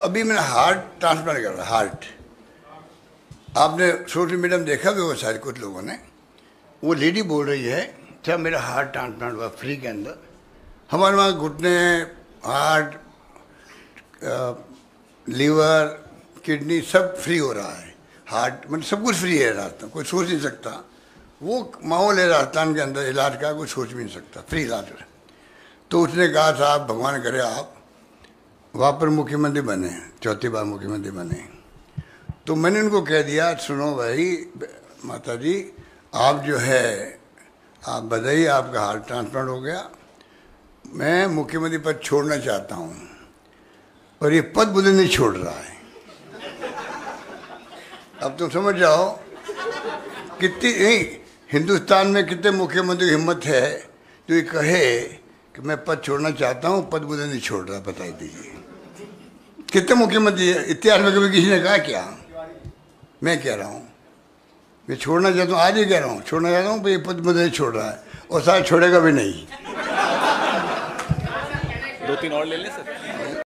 अभी मैंने heart transplant कर रहा है। हार्ट आपने सोशल मीडिया में देखा भी होगा शायद कुछ लोगों ने। वो लेडी बोल रही है क्या मेरा हार्ट ट्रांसप्लांट हुआ फ्री के अंदर। हमारे वहाँ घुटने, हार्ट, लीवर, किडनी सब फ्री हो रहा है। हार्ट मतलब सब कुछ फ्री है राजस्थान, कोई सोच नहीं सकता। वो माहौल है राजस्थान के अंदर इलाज का, कोई सोच भी नहीं सकता, फ्री इलाज है। तो उसने कहा साहब भगवान करे आप वहाँ पर मुख्यमंत्री बने, चौथी बार मुख्यमंत्री बने। तो मैंने उनको कह दिया सुनो भाई माता जी, आप जो है आप बताइए आपका हार्ट ट्रांसप्लांट हो गया, मैं मुख्यमंत्री पद छोड़ना चाहता हूँ और ये पद मुझे नहीं छोड़ रहा है। अब तुम समझ जाओ कितनी नहीं हिंदुस्तान में कितने मुख्यमंत्री की हिम्मत है जो ये कहे कि मैं पद छोड़ना चाहता हूँ, पद मुझे नहीं छोड़ रहा। बता दीजिए कितने मुख्यमंत्री है इतिहास में, कभी किसी ने कहा क्या? मैं कह रहा हूँ मैं छोड़ना चाहता हूँ, आज ही कह रहा हूँ छोड़ना चाहता हूँ, ये पद मुझे नहीं छोड़ रहा है और शायद छोड़ेगा भी नहीं। 2-3 और ले लें सर।